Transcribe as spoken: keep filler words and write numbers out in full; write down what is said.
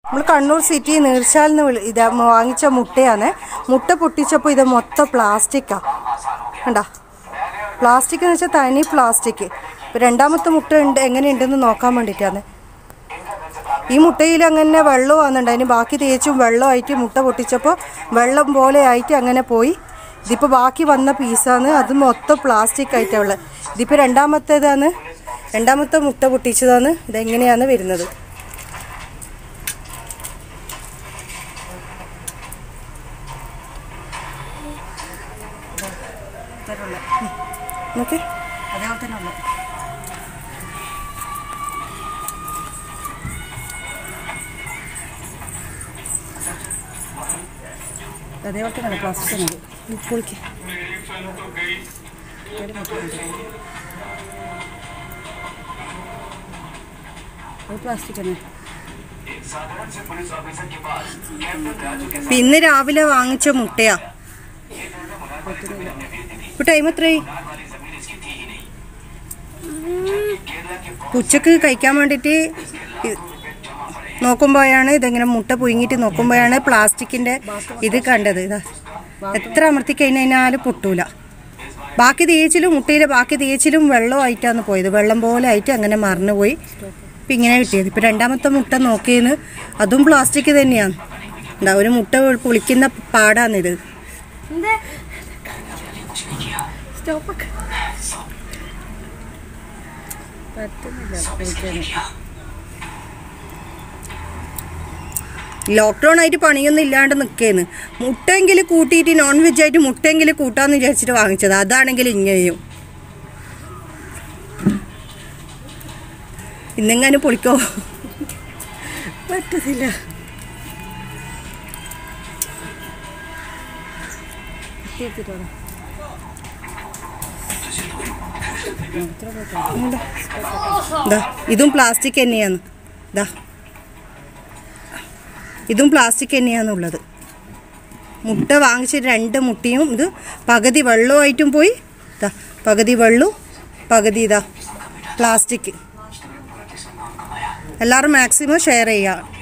നമ്മൾ കണ്ണൂർ സിറ്റി നീർച്ചാലിൽ നിന്ന് ഇത് വാങ്ങിച്ച മുട്ടയാണ്. മുട്ട പൊട്ടിച്ചപ്പോൾ ഇത് മൊത്തം പ്ലാസ്റ്റിക്കാണ്. കണ്ടോ, പ്ലാസ്റ്റിക് എന്ന് വെച്ചാൽ തനി പ്ലാസ്റ്റിക്. രണ്ടാമത്തെ മുട്ട ഉണ്ട് എങ്ങനെയുണ്ടെന്ന് നോക്കാൻ വേണ്ടിയിട്ടാണ്. ഈ മുട്ടയിൽ അങ്ങനെ വെള്ളം വന്നിട്ടുണ്ട്. അതിന് ബാക്കി തേച്ചും വെള്ളമായിട്ട് മുട്ട പൊട്ടിച്ചപ്പോൾ വെള്ളം പോലെ ആയിട്ട് അങ്ങനെ പോയി. ഇതിപ്പോൾ ബാക്കി വന്ന പീസാണ്. അത് മൊത്തം പ്ലാസ്റ്റിക് ആയിട്ടുള്ളത്. ഇതിപ്പോൾ രണ്ടാമത്തേതാണ്, രണ്ടാമത്തെ മുട്ട പൊട്ടിച്ചതാണ്. ഇതെങ്ങനെയാണ് വരുന്നത്. ഓക്കെ, അതേപോലെ തന്നെ ഉള്ളത്. അതേപോലെ തന്നെ പ്ലാസ്റ്റിക് പൊളിക്ക് പ്ലാസ്റ്റിക് തന്നെ. ഇന്ന് രാവിലെ വാങ്ങിച്ച മുട്ടയാ. ഇപ്പൊ ടൈം എത്രയായി? ഉച്ചക്ക് കഴിക്കാൻ വേണ്ടിയിട്ട് നോക്കുമ്പോഴാണ് ഇതെങ്ങനെ മുട്ട പുഴുങ്ങിയിട്ട് നോക്കുമ്പോഴാണ് പ്ലാസ്റ്റിക്കിൻ്റെ ഇത് കണ്ടത്. ഇതാ എത്ര അമർത്തി കഴിഞ്ഞാൽ പൊട്ടൂല. ബാക്കി തേച്ചിലും മുട്ടയിലെ ബാക്കി തേച്ചിലും വെള്ളമായിട്ടാണ് പോയത്. വെള്ളം പോലെ ആയിട്ട് അങ്ങനെ മറന്നു പോയി. ഇപ്പം ഇങ്ങനെ കിട്ടിയത്. ഇപ്പം രണ്ടാമത്തെ മുട്ട നോക്കിയെന്ന് അതും പ്ലാസ്റ്റിക് തന്നെയാണ്. എന്താ ഒരു മുട്ട പൊളിക്കുന്ന പാടാണിത്. ലോക്ക്ഡൗൺ ആയിട്ട് പണിയൊന്നും ഇല്ലാണ്ട് നിൽക്കേന്ന്. മുട്ടെങ്കിൽ കൂട്ടിയിട്ട് നോൺ വെജ് ആയിട്ട് മുട്ടെങ്കിൽ കൂട്ടാന്ന് വിചാരിച്ചിട്ട് വാങ്ങിച്ചത്. അതാണെങ്കിൽ ഇങ്ങനെയും ഇന്നെങ്ങാനും പൊളിക്കോ പറ്റത്തില്ല. ഇതും പ്ലാസ്റ്റിക് തന്നെയാണ്. ഇതാ ഇതും പ്ലാസ്റ്റിക് തന്നെയാണുള്ളത്. മുട്ട വാങ്ങിച്ചിട്ട് രണ്ട് മുട്ടയും ഇത് പകുതി വെള്ളമായിട്ടും പോയി. ഇതാ പകുതി വെള്ളവും പകുതി ഇതാ പ്ലാസ്റ്റിക്. എല്ലാവരും മാക്സിമം ഷെയർ ചെയ്യുക.